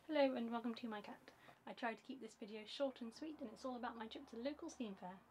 Hello and welcome to my cat. I tried to keep this video short and sweet and it's all about my trip to the local steam fair.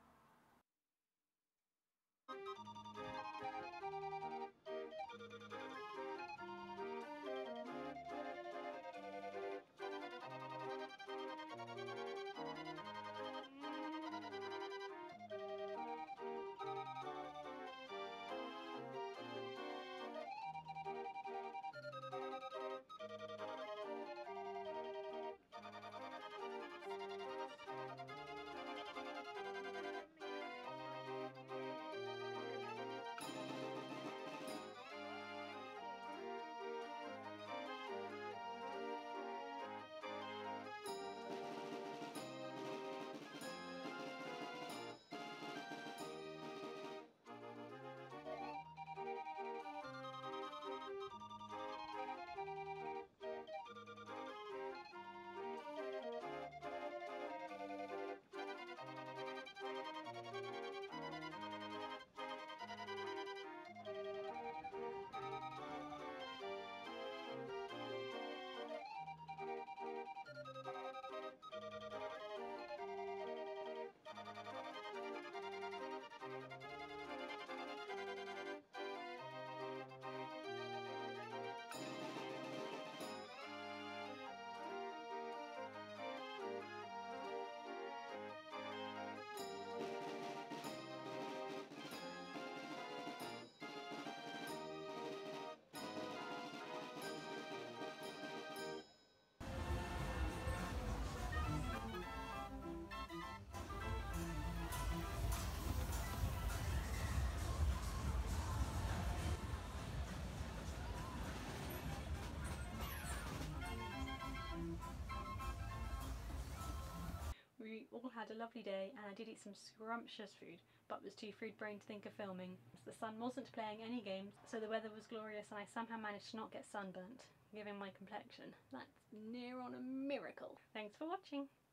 We all had a lovely day and I did eat some scrumptious food, but was too food brain to think of filming. The sun wasn't playing any games, so the weather was glorious and I somehow managed to not get sunburnt, given my complexion. That's near on a miracle. Thanks for watching!